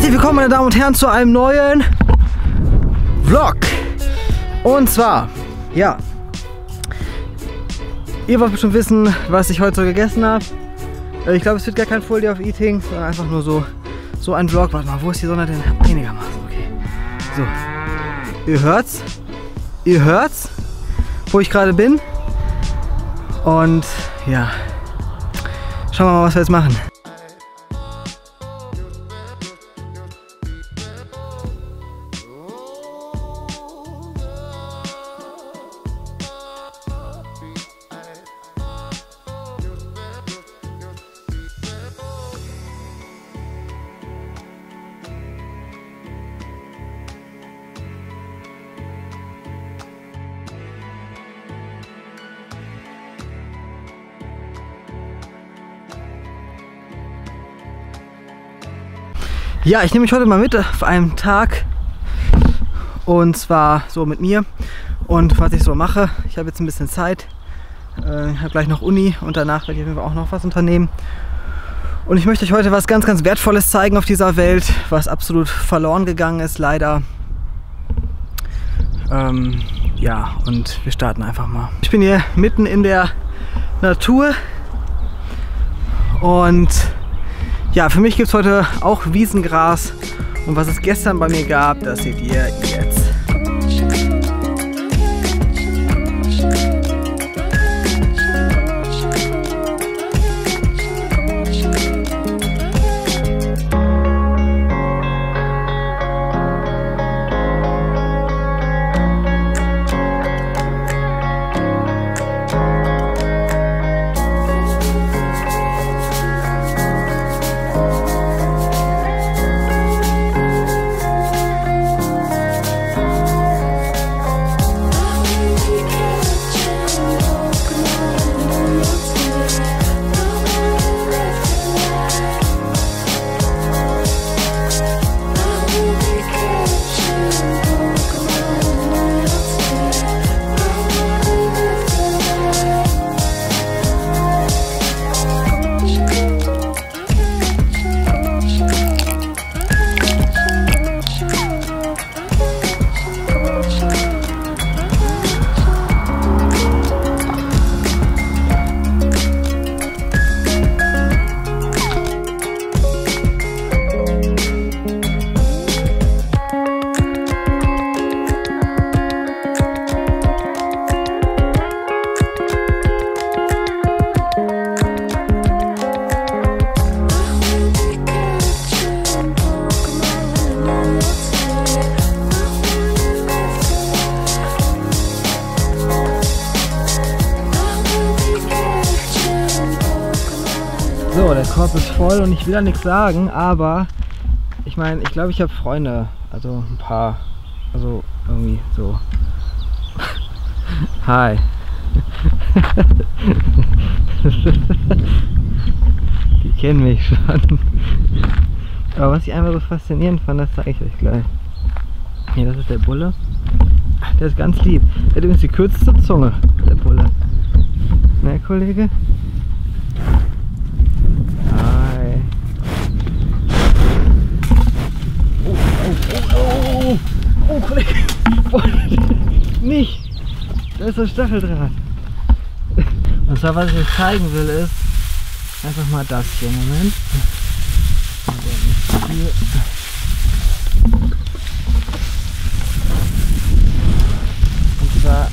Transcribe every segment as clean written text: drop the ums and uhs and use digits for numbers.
Herzlich willkommen, meine Damen und Herren, zu einem neuen Vlog. Und zwar, ja, ihr wollt bestimmt wissen, was ich heute so gegessen habe. Ich glaube, es wird gar kein Full Day of Eating, sondern einfach nur so ein Vlog. Warte mal, wo ist die Sonne denn? Einigermaßen, okay. So, ihr hört's, wo ich gerade bin. Und ja, schauen wir mal, was wir jetzt machen. Ja, ich nehme mich heute mal mit auf einem Tag, und zwar so mit mir und was ich so mache. Ich habe jetzt ein bisschen Zeit, ich habe gleich noch Uni und danach werde ich auf jeden Fall auch noch was unternehmen. Und ich möchte euch heute was ganz, ganz Wertvolles zeigen auf dieser Welt, was absolut verloren gegangen ist, leider. Ja, und wir starten einfach mal. Ich bin hier mitten in der Natur und ja, für mich gibt es heute auch Wiesengras, und was es gestern bei mir gab, das seht ihr jetzt. So, der Korb ist voll und ich will ja nichts sagen, aber ich meine, ich glaube, ich habe Freunde, also ein paar, also irgendwie so. Hi. Die kennen mich schon. Aber was ich einfach so faszinierend fand, das zeige ich euch gleich. Hier, das ist der Bulle. Der ist ganz lieb. Der hat übrigens die kürzeste Zunge, der Bulle. Ne, Kollege? Oh, Kollege! Oh, nicht! Da ist so Stacheldraht. Und zwar, was ich euch zeigen will, ist einfach mal das hier. Moment. Und zwar.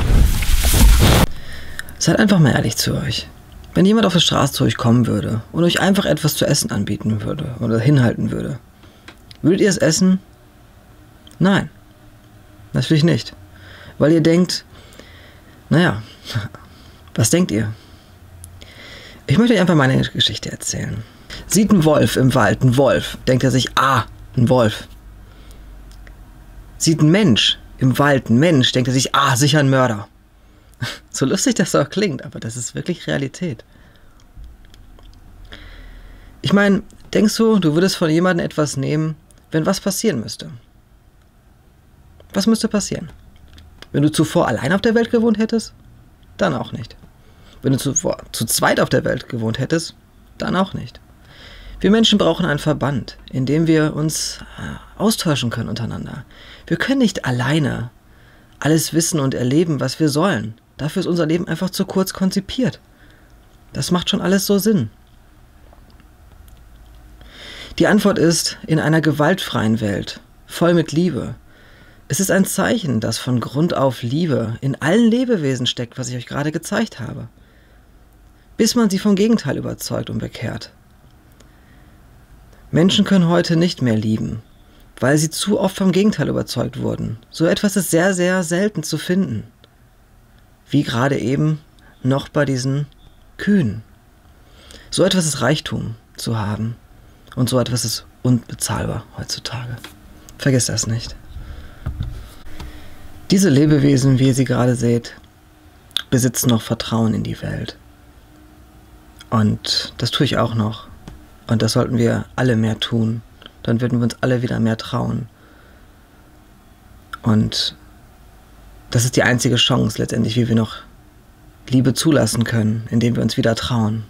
Seid einfach mal ehrlich zu euch. Wenn jemand auf der Straße zu euch kommen würde und euch einfach etwas zu essen anbieten würde oder hinhalten würde, würdet ihr es essen? Nein, natürlich nicht. Weil ihr denkt, naja, was denkt ihr? Ich möchte euch einfach meine Geschichte erzählen. Sieht ein Wolf im Wald, ein Wolf, denkt er sich, ah, ein Wolf. Sieht ein Mensch im Wald, ein Mensch, denkt er sich, ah, sicher ein Mörder. So lustig das auch klingt, aber das ist wirklich Realität. Ich meine, denkst du, du würdest von jemandem etwas nehmen, wenn was passieren müsste? Was müsste passieren? Wenn du zuvor allein auf der Welt gewohnt hättest? Dann auch nicht. Wenn du zuvor zu zweit auf der Welt gewohnt hättest? Dann auch nicht. Wir Menschen brauchen einen Verband, in dem wir uns austauschen können untereinander. Wir können nicht alleine alles wissen und erleben, was wir sollen. Dafür ist unser Leben einfach zu kurz konzipiert. Das macht schon alles so Sinn. Die Antwort ist, in einer gewaltfreien Welt, voll mit Liebe. Es ist ein Zeichen, dass von Grund auf Liebe in allen Lebewesen steckt, was ich euch gerade gezeigt habe. Bis man sie vom Gegenteil überzeugt und bekehrt. Menschen können heute nicht mehr lieben, weil sie zu oft vom Gegenteil überzeugt wurden. So etwas ist sehr, sehr selten zu finden. Wie gerade eben noch bei diesen Kühen. So etwas ist Reichtum zu haben. Und so etwas ist unbezahlbar heutzutage. Vergiss das nicht. Diese Lebewesen, wie ihr sie gerade seht, besitzen noch Vertrauen in die Welt. Und das tue ich auch noch. Und das sollten wir alle mehr tun. Dann würden wir uns alle wieder mehr trauen. Und das ist die einzige Chance letztendlich, wie wir noch Liebe zulassen können, indem wir uns wieder trauen.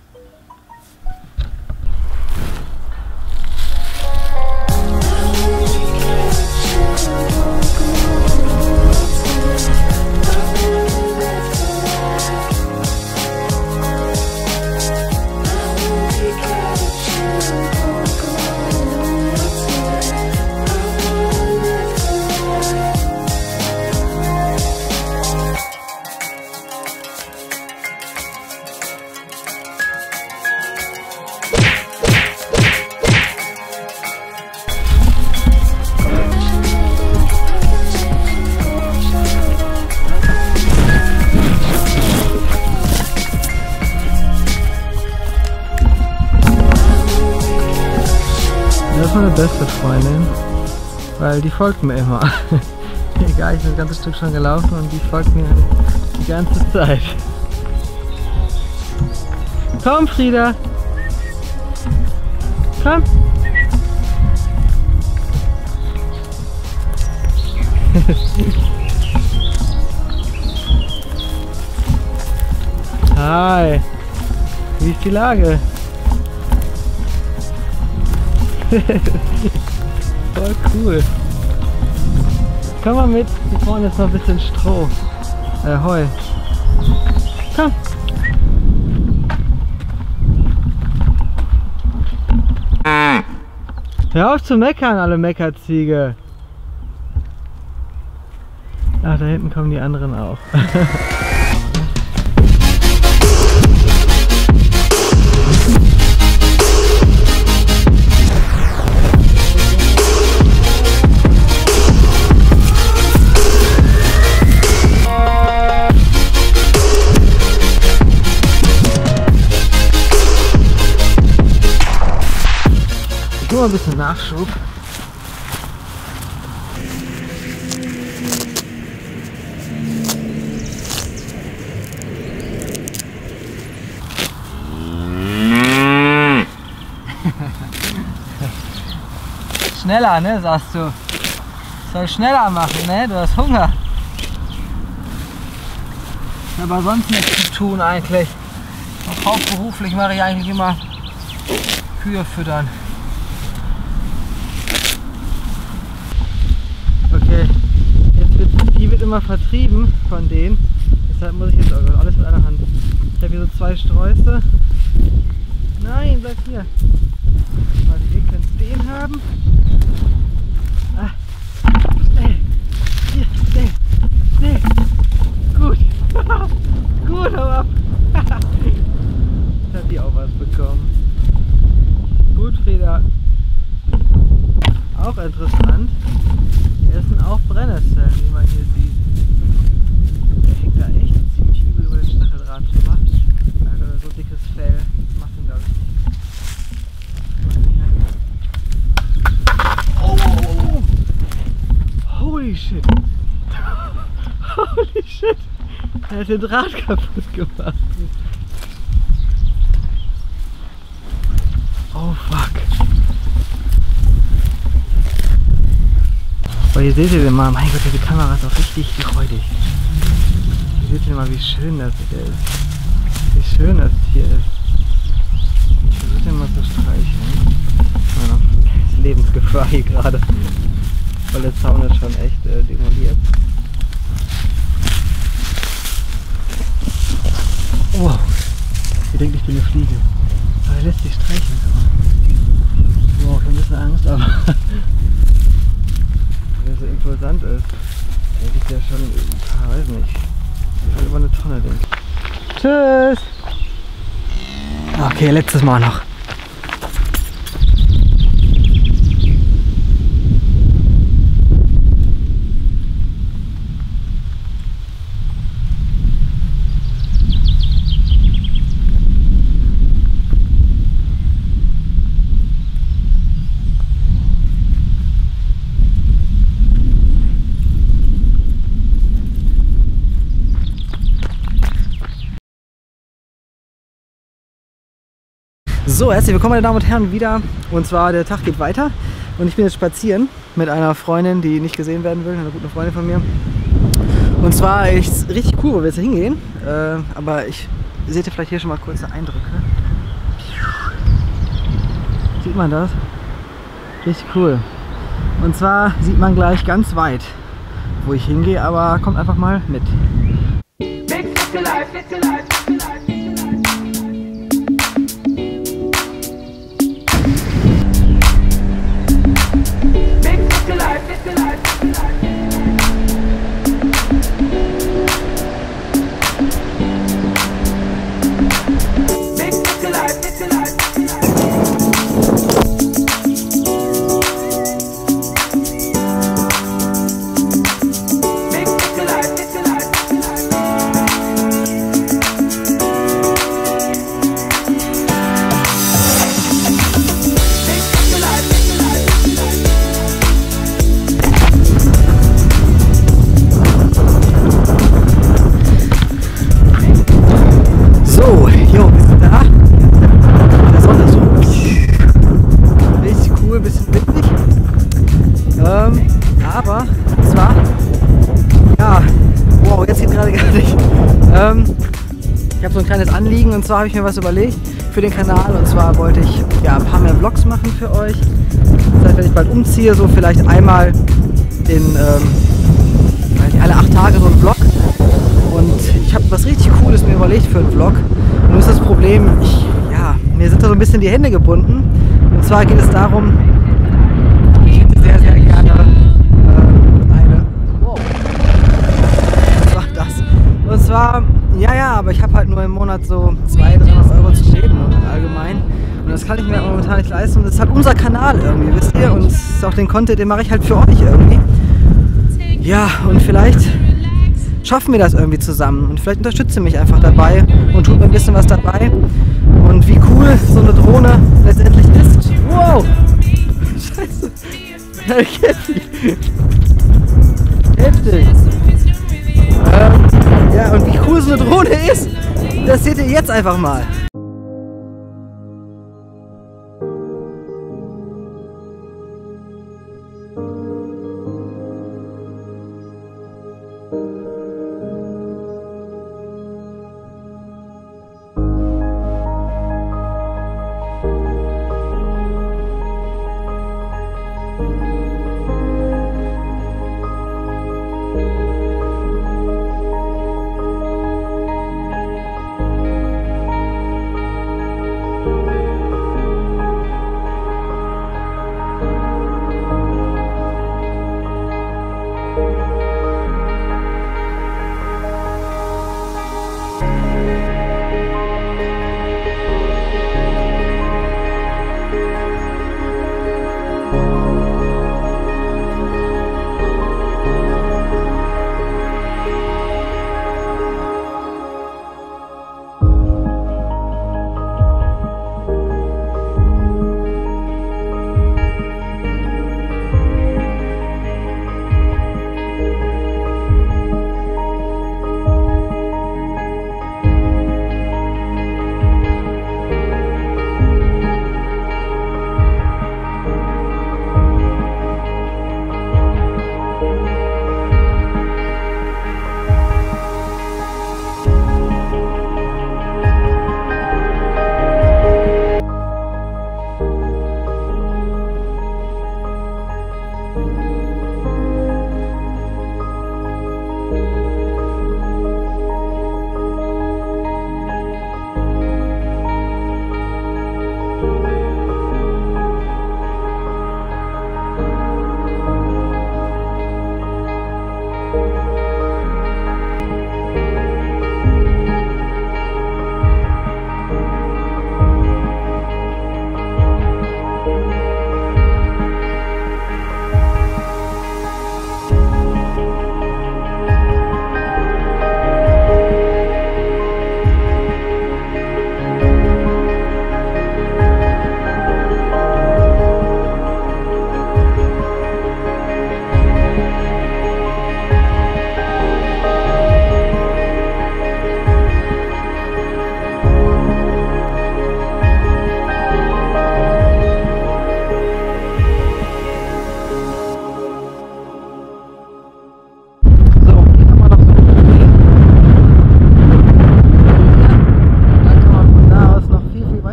Das ist meine beste Freundin, weil die folgt mir immer. Egal, ich bin ein ganzes Stück schon gelaufen und die folgt mir die ganze Zeit. Komm, Frieda! Komm! Hi! Wie ist die Lage? Voll cool. Komm mal mit, hier vorne ist noch ein bisschen Stroh. Heu. Komm. Hör auf zu meckern, alle Meckerziege. Ach, da hinten kommen die anderen auch. Nur ein bisschen Nachschub. Schneller, ne, sagst du. Soll schneller machen, ne? Du hast Hunger. Aber sonst nichts zu tun eigentlich. Und hauptberuflich mache ich eigentlich immer Kühe füttern. Okay, die wird immer vertrieben von denen. Deshalb muss ich jetzt auch alles mit einer Hand. Ich habe hier so 2 Sträuße. Nein, bleib hier. Warte, ihr könnt den haben. Ah. Hier, nee. Gut. Gut, hau ab. Jetzt hat die auch was bekommen. Gut, Frieda. Auch interessant. Hier sind auch Brennnesseln, wie man hier sieht. Der hängt da echt ziemlich übel über den Stacheldraht drüber. Also so dickes Fell, das macht ihn glaube ich nicht. Oh! Holy shit! Holy shit! Er hat den Draht kaputt gemacht. Oh fuck! Aber hier seht ihr den mal, mein Gott, diese Kamera ist auch richtig freudig. Hier seht ihr mal, wie schön das hier ist. Wie schön das hier ist. Ich versuche den mal zu streicheln. Quai gerade. Weil der Zaun ist schon echt demoliert. Wow, ihr denkt, ich bin eine Fliege. Aber er lässt sich streicheln. Wow, ich habe ein bisschen Angst, aber wenn er so impulsant ist, der liegt ja schon, weiß nicht, schon über eine Tonne, denke ich. Tschüss! Okay, letztes Mal noch. So, herzlich willkommen meine Damen und Herren wieder, und zwar der Tag geht weiter und ich bin jetzt spazieren mit einer Freundin, die nicht gesehen werden will, einer guten Freundin von mir. Und zwar ist richtig cool, wo wir jetzt hingehen, aber seht ihr vielleicht hier schon mal kurze Eindrücke. Sieht man das? Richtig cool. Und zwar sieht man gleich ganz weit, wo ich hingehe, aber kommt einfach mal mit. Aber, und zwar, ja, wow, jetzt geht gerade gar nicht. Ich habe so ein kleines Anliegen, und zwar habe ich mir was überlegt für den Kanal, und zwar wollte ich ja ein paar mehr Vlogs machen für euch. Das heißt, wenn ich bald umziehe, so vielleicht einmal alle 8 Tage so ein Vlog. Und ich habe was richtig Cooles mir überlegt für einen Vlog. Nur ist das Problem, mir sind da so ein bisschen die Hände gebunden. Und zwar geht es darum, ich hätte sehr, sehr gerne und zwar, aber ich habe halt nur im Monat so 200-300 Euro zu leben allgemein. Und das kann ich mir momentan nicht leisten. Und das ist halt unser Kanal irgendwie, wisst ihr? Und das ist auch den Content, den mache ich halt für euch irgendwie. Ja, und vielleicht schaffen wir das irgendwie zusammen. Und vielleicht unterstützt ihr mich einfach dabei und tut mir ein bisschen was dabei. Und wie cool so eine Drohne letztendlich ist. Wow! Scheiße! Heftig! Ja, und wie cool so eine Drohne ist, das seht ihr jetzt einfach mal.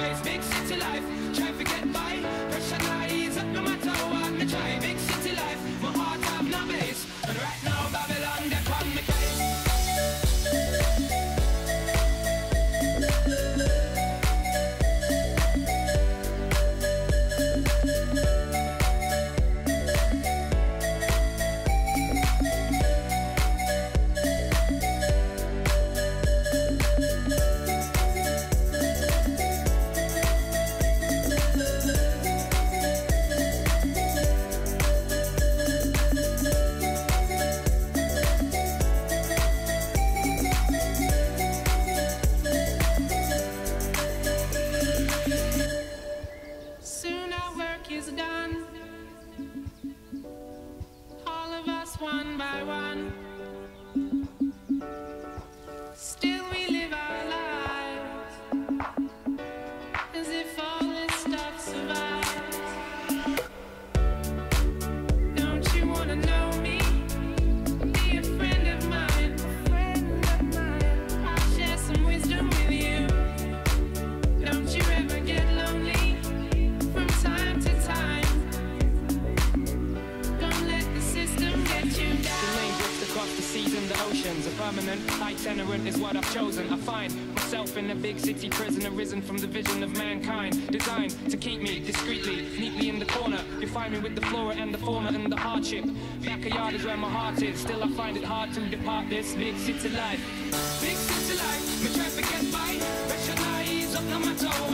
case. Big city life, try to get by. Pressure not ease up no matter what me try. Big city life, my heart have no base. And right now Babylon, they're on me case. Soon our work is done, all of us one by one. Still we live our lives as if all this stuff survives. Don't you wanna know me? Be a friend of mine. I'll share some wisdom with you. Don't you ever get lonely from time to time. Don't let the system get you down. The main drifts across the seas and the oceans. A permanent itinerant is what I've chosen. I find myself in a big city prison, arisen from the vision of mankind, designed to keep me discreetly, neatly in the corner. You find me with the flora and the fauna and the hardship. Backyard is where my heart is. Still I find it hard to depart this big city life. Big city life, me try to get by. Pressure not ease up no matter